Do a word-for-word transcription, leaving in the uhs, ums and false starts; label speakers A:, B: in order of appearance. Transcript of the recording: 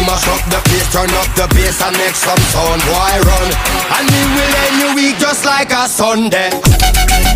A: mash up the place, turn up the bass and make some sound. Boy run, and me will end your week just like a Sunday.